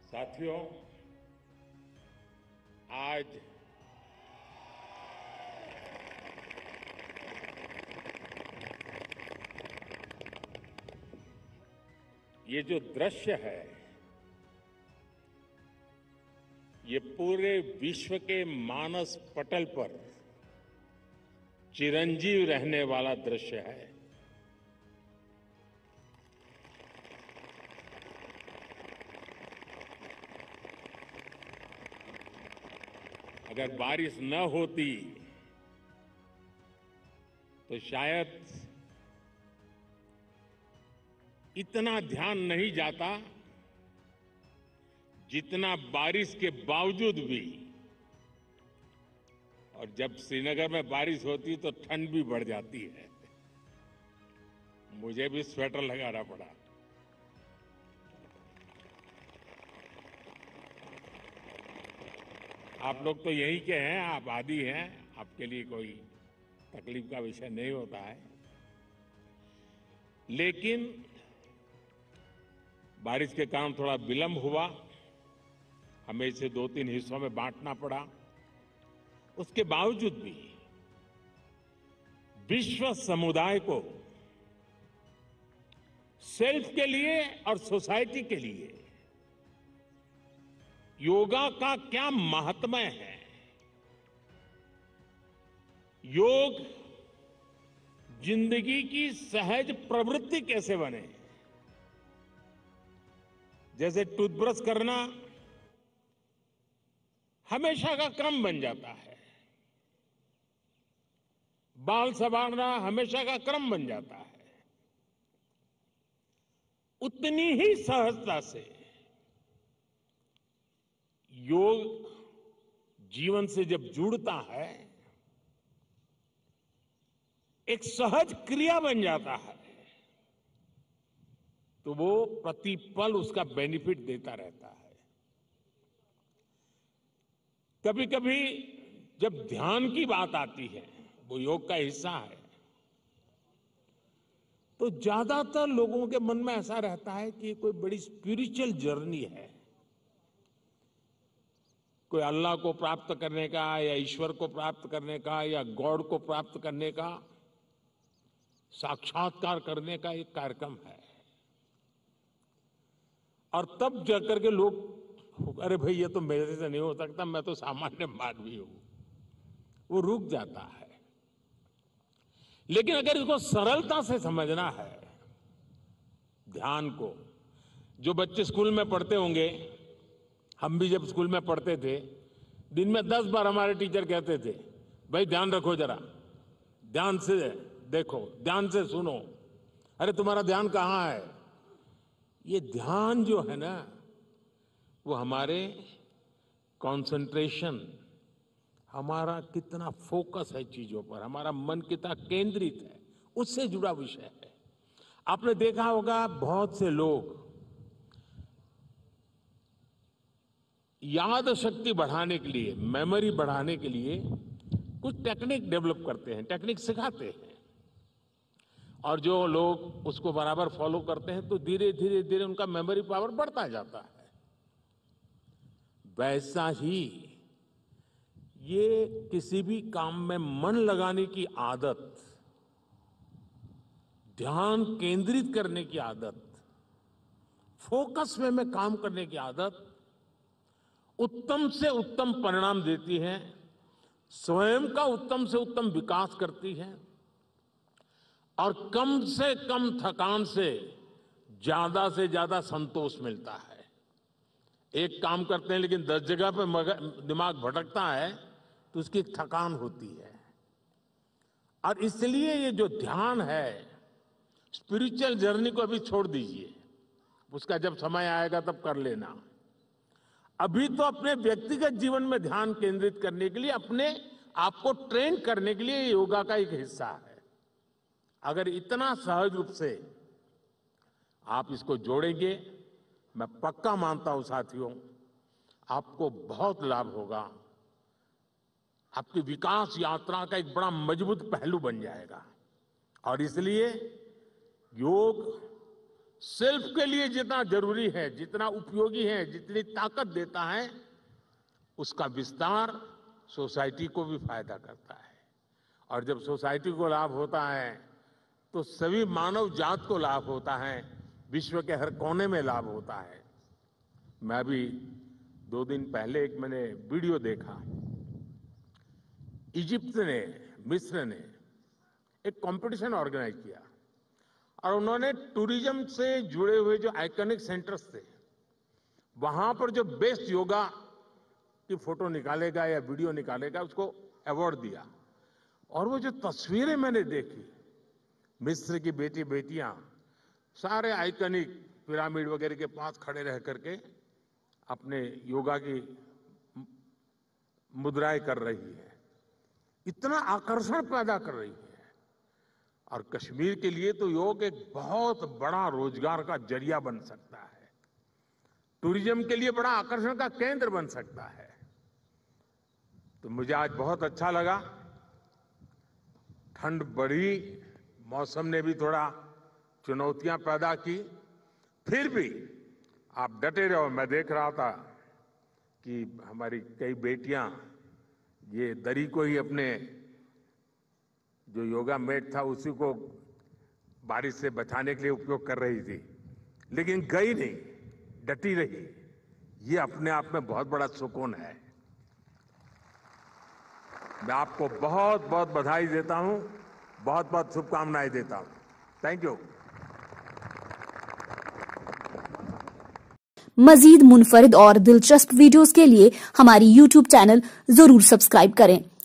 साथियों, आज ये जो दृश्य है, ये पूरे विश्व के मानस पटल पर चिरंजीव रहने वाला दृश्य है। अगर बारिश न होती तो शायद इतना ध्यान नहीं जाता जितना बारिश के बावजूद भी। और जब श्रीनगर में बारिश होती तो ठंड भी बढ़ जाती है। मुझे भी स्वेटर लगाना पड़ा। आप लोग तो यहीं के हैं, आप आदी हैं, आपके लिए कोई तकलीफ का विषय नहीं होता है। लेकिन बारिश के कारण थोड़ा विलंब हुआ, हमें इसे 2-3 हिस्सों में बांटना पड़ा। उसके बावजूद भी विश्व समुदाय को सेल्फ के लिए और सोसाइटी के लिए योगा का क्या महात्म्य है। योग जिंदगी की सहज प्रवृत्ति कैसे बने। जैसे टूथब्रश करना हमेशा का क्रम बन जाता है, बाल संवारना हमेशा का क्रम बन जाता है, उतनी ही सहजता से योग जीवन से जब जुड़ता है, एक सहज क्रिया बन जाता है, तो वो प्रतिपल उसका बेनिफिट देता रहता है। कभी कभी जब ध्यान की बात आती है, वो योग का हिस्सा है, तो ज्यादातर लोगों के मन में ऐसा रहता है कि कोई बड़ी स्पिरिचुअल जर्नी है, कोई अल्लाह को प्राप्त करने का या ईश्वर को प्राप्त करने का या गॉड को प्राप्त करने का, साक्षात्कार करने का एक कार्यक्रम है। और तब जाकर के लोग, अरे भाई ये तो मेरे से नहीं हो सकता, मैं तो सामान्य मानवी हूं, वो रुक जाता है। लेकिन अगर इसको सरलता से समझना है, ध्यान को, जो बच्चे स्कूल में पढ़ते होंगे, हम भी जब स्कूल में पढ़ते थे, दिन में 10 बार हमारे टीचर कहते थे, भाई ध्यान रखो जरा, ध्यान से देखो, ध्यान से सुनो। अरे तुम्हारा ध्यान कहाँ है? ये ध्यान जो है ना, वो हमारे कंसंट्रेशन, हमारा कितना फोकस है चीजों पर, हमारा मन कितना केंद्रित है, उससे जुड़ा विषय है। आपने देखा होगा बहुत से लोग याद शक्ति बढ़ाने के लिए, मेमोरी बढ़ाने के लिए कुछ टेक्निक डेवलप करते हैं, टेक्निक सिखाते हैं, और जो लोग उसको बराबर फॉलो करते हैं तो धीरे धीरे धीरे उनका मेमोरी पावर बढ़ता जाता है। वैसा ही ये किसी भी काम में मन लगाने की आदत, ध्यान केंद्रित करने की आदत, फोकस में काम करने की आदत उत्तम से उत्तम परिणाम देती है, स्वयं का उत्तम से उत्तम विकास करती है, और कम से कम थकान से ज्यादा संतोष मिलता है। एक काम करते हैं लेकिन 10 जगह पे दिमाग भटकता है तो उसकी थकान होती है। और इसलिए ये जो ध्यान है, स्पिरिचुअल जर्नी को अभी छोड़ दीजिए, उसका जब समय आएगा तब कर लेना। अभी तो अपने व्यक्तिगत जीवन में ध्यान केंद्रित करने के लिए, अपने आप को ट्रेन करने के लिए योगा का एक हिस्सा है। अगर इतना सहज रूप से आप इसको जोड़ेंगे, मैं पक्का मानता हूं साथियों, आपको बहुत लाभ होगा। आपकी विकास यात्रा का एक बड़ा मजबूत पहलू बन जाएगा। और इसलिए योग सेल्फ के लिए जितना जरूरी है, जितना उपयोगी है, जितनी ताकत देता है, उसका विस्तार सोसाइटी को भी फायदा करता है। और जब सोसाइटी को लाभ होता है तो सभी मानव जात को लाभ होता है, विश्व के हर कोने में लाभ होता है। मैं अभी 2 दिन पहले मैंने वीडियो देखा। इजिप्ट ने, मिस्र ने एक कंपटीशन ऑर्गेनाइज किया और उन्होंने टूरिज्म से जुड़े हुए जो आइकॉनिक सेंटर्स थे, वहां पर जो बेस्ट योगा की फोटो निकालेगा या वीडियो निकालेगा, उसको अवार्ड दिया। और वो जो तस्वीरें मैंने देखी, मिस्र की बेटियां सारे आइकॉनिक पिरामिड वगैरह के पास खड़े रह करके अपने योगा की मुद्राएं कर रही है, इतना आकर्षण पैदा कर रही है। और कश्मीर के लिए तो योग एक बहुत बड़ा रोजगार का जरिया बन सकता है, टूरिज्म के लिए बड़ा आकर्षण का केंद्र बन सकता है। तो मुझे आज बहुत अच्छा लगा। ठंड बढ़ी, मौसम ने भी थोड़ा चुनौतियां पैदा की, फिर भी आप डटे रहो। मैं देख रहा था कि हमारी कई बेटियां ये दरी को ही अपने जो योगा मैट था उसी को बारिश से बचाने के लिए उपयोग कर रही थी, लेकिन गई नहीं, डटी रही। ये अपने आप में बहुत बड़ा सुकून है। मैं आपको बहुत बहुत बधाई देता हूं, बहुत बहुत शुभकामनाएं देता हूं। Thank you. मजीद मुनफरिद और दिलचस्प वीडियोस के लिए हमारी YouTube चैनल जरूर सब्सक्राइब करें।